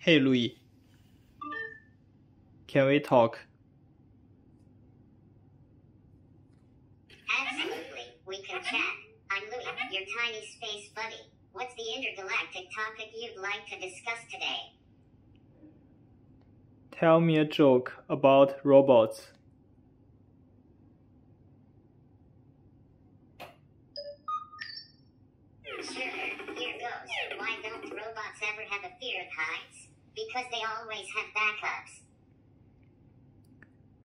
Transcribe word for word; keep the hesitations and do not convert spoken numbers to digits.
Hey Louis, can we talk? Absolutely, we can chat. I'm Louis, your tiny space buddy. What's the intergalactic topic you'd like to discuss today? Tell me a joke about robots. Sure, here goes. Why don't robots ever have a fear of heights? Because they always have backups.